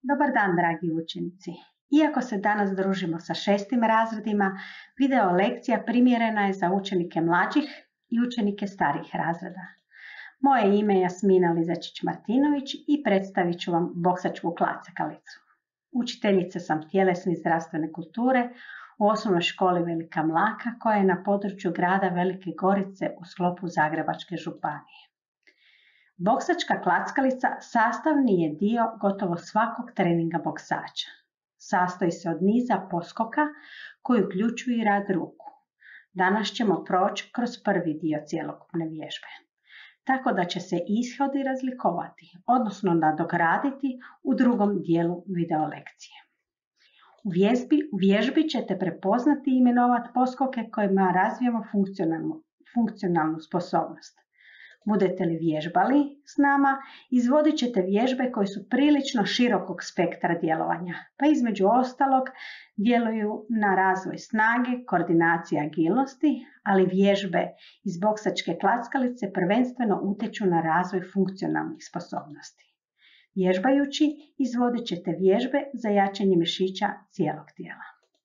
Dobar dan, dragi učenici. Iako se danas družimo sa 6. razredima, video lekcija primjerena je za učenike mlađih i učenike starijih razreda. Moje ime je Jasmina Lizačić-Martinović i predstavit ću vam boksačku klackalicu. Učiteljica sam tjelesne i zdravstvene kulture u osnovnoj školi Velika Mlaka koja je na području grada Velike Gorice u sklopu Zagrebačke županije. Boksačka klackalica sastavni je dio gotovo svakog treninga boksača. Sastoji se od niza poskoka koji uključuju i rad ruku. Danas ćemo proći kroz prvi dio cjelokupne vježbe, tako da će se ishodi razlikovati, odnosno nadograditi u drugom dijelu video lekcije. U vježbi ćete prepoznati i imenovati poskoke kojima razvijamo funkcionalnu sposobnost. Budete li vježbali s nama, izvodit ćete vježbe koje su prilično širokog spektra djelovanja, pa između ostalog djeluju na razvoj snage, koordinacije, agilnosti, ali vježbe iz boksačke klackalice prvenstveno utječu na razvoj funkcionalnih sposobnosti. Vježbajući izvodit ćete vježbe za jačanje mišića cijelog tijela.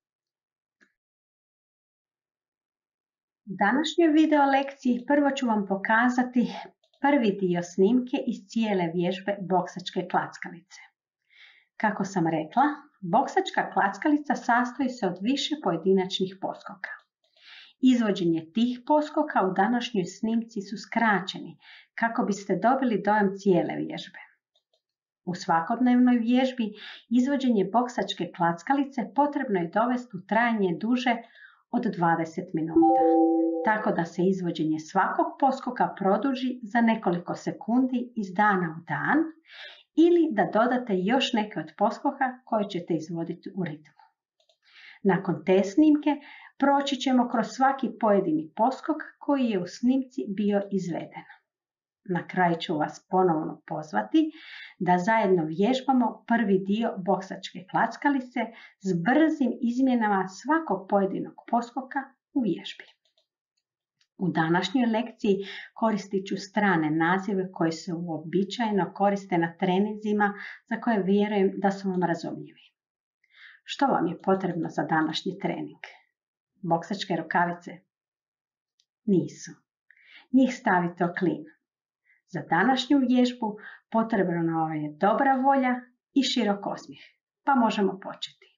U današnjoj video lekciji prvo ću vam pokazati prvi dio snimke iz cijele vježbe boksačke klackalice. Kako sam rekla, boksačka klackalica sastoji se od više pojedinačnih poskoka. Izvođenje tih poskoka u današnjoj snimci su skraćeni kako biste dobili dojam cijele vježbe. U svakodnevnoj vježbi izvođenje boksačke klackalice potrebno je dovesti u trajanje duže od 20 minuta, tako da se izvođenje svakog poskoka produži za nekoliko sekundi iz dana u dan ili da dodate još neke od poskoka koje ćete izvoditi u ritmu. Nakon te snimke proći ćemo kroz svaki pojedini poskok koji je u snimci bio izveden. Na kraju ću vas ponovno pozvati da zajedno vježbamo prvi dio boksačke klackalice s brzim izmjenama svakog pojedinog poskoka u vježbi. U današnjoj lekciji koristit ću strane nazive koji se uobičajeno koriste na treninzima za koje vjerujem da su vam razumljivi. Što vam je potrebno za današnji trening? Boksačke rukavice? Nisu. Njih stavite o klin. Za današnju vježbu potrebna je dobra volja i širok osmijeh, pa možemo početi.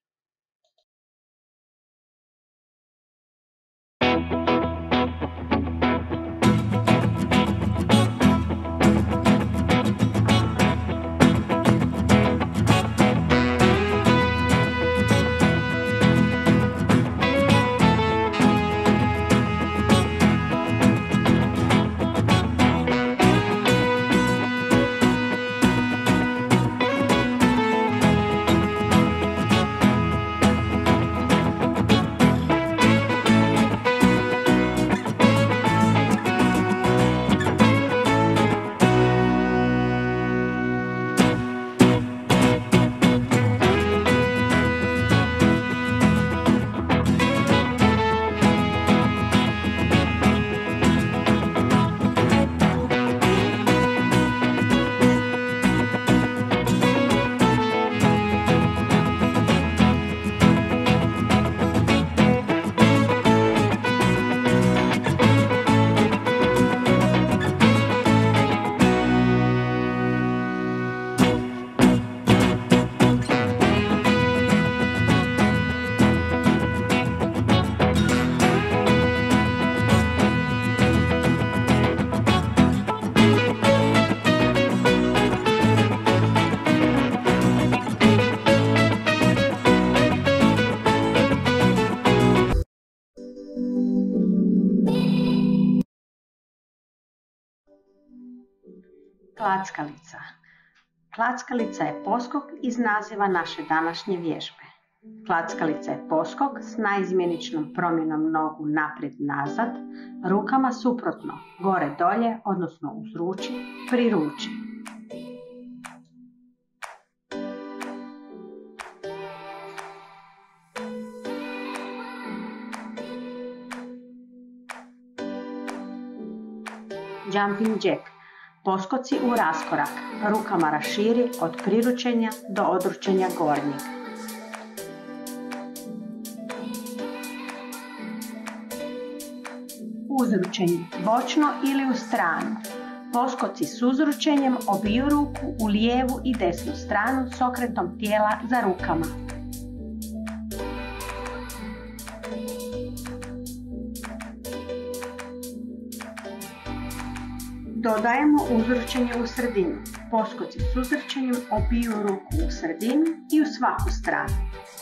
Klackalica. Klackalica je poskok iz naziva naše današnje vježbe. Klackalica je poskok s naizmjeničnom promjenom nogu naprijed-nazad, rukama suprotno, gore-dolje, odnosno uz ruči, pri ruči. Jumping jack. Poskoci u raskorak, rukama raširi od priručenja do odručenja gornjeg. Uzručenje, bočno ili u stranu. Poskoci s uzručenjem obiju ruku u lijevu i desnu stranu s okretom tijela za rukama. Dodajemo uzručenje u sredinu. Poskoci s uzručenjem obiju ruku u sredinu i u svaku stranu.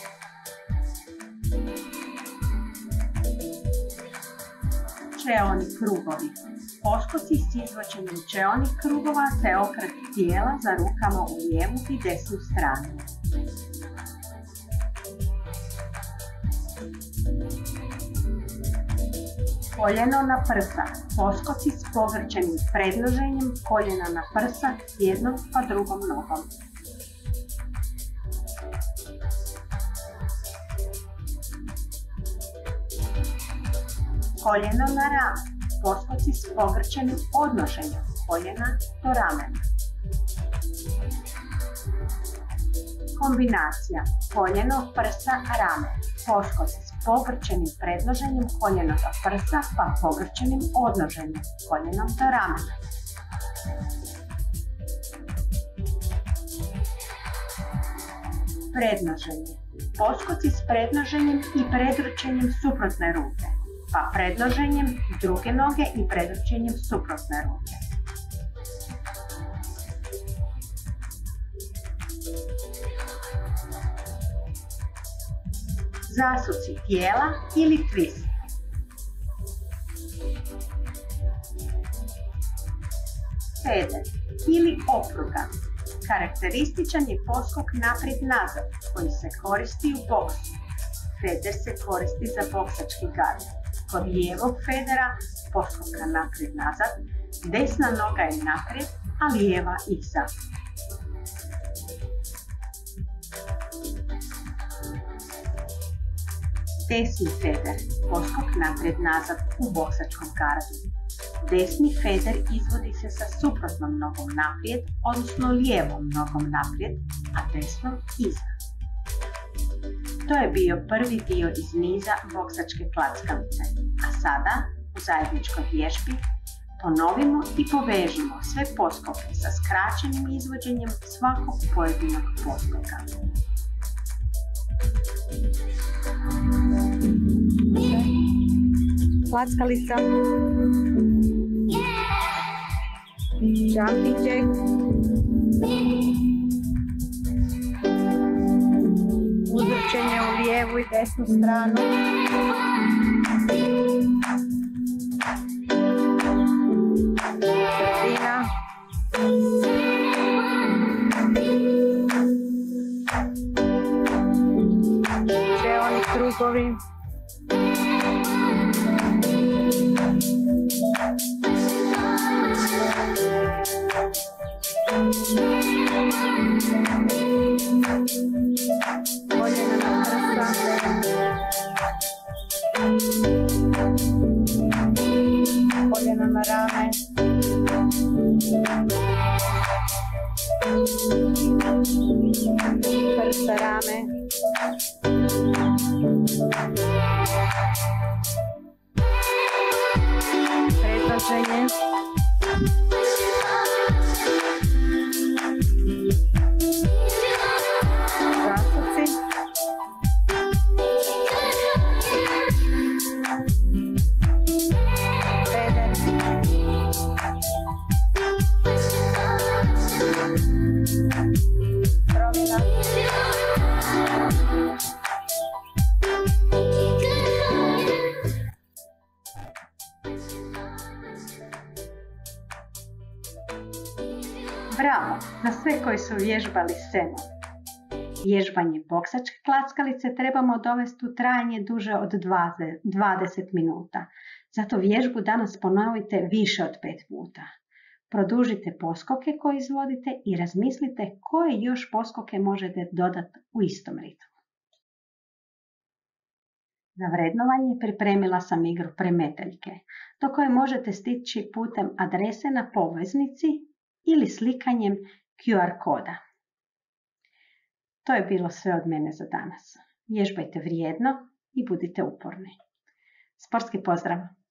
Čeoni krugovi. Poskoci s izvođenjem čeonih krugova te okret tijela za rukama u lijevu i desnu stranu. Koljeno na prsa. Poskoci s pogrčenim prednoženjem koljena na prsa jednom pa drugom nogom. Koljeno na rame. Poskoci s pogrčenim odnoženjem koljena do ramena. Kombinacija koljeno, prsa, rame. Poskoci s pogrčenim prednoženjem koljena do prsa pa pogrčenim odnoženjem koljenom do ramena. Prednoženje. Poskoci s prednoženjem i predručenjem suprotne ruke, pa prednoženjem druge noge i predručenjem suprotne ruke. Zasuci tijela ili twist. Feder ili opruga. Karakterističan je poskok naprijed-nazad koji se koristi u boksu. Feder se koristi za boksački gard. Kod lijevog federa, poskoka naprijed-nazad, desna noga je naprijed, a lijeva iza. Desni feder, poskok naprijed-nazad u boksačkom gardu. Desni feder izvodi se sa suprotnom nogom naprijed, odnosno lijevom nogom naprijed, a desnom iza. To je bio prvi dio iz niza boksačke klackalice, a sada u zajedničkoj vježbi ponovimo i povežimo sve poskoke sa skraćenim izvođenjem svakog pojedinog poskoka. Klackalica, jumping jack, uzvrćenje u lijevu i desnu stranu, sredina, čeoni krugovi, koljena na prsa, koljena na rame, prsa, rame, predloženje, zasuci, feder, promjena, bravo za sve koji su vježbali sa mnom. Vježbanje boksačke klackalice trebamo dovesti u trajanje duže od 20 minuta. Zato vježbu danas ponovite više od 5 puta. Produžite poskoke koje izvodite i razmislite koje još poskoke možete dodati u istom ritmu. Za vrednovanje pripremila sam igru Premeteljke, do koje možete stići putem adrese na poveznici ili slikanjem QR koda. To je bilo sve od mene za danas. Vježbajte vrijedno i budite uporni. Sportski pozdrav!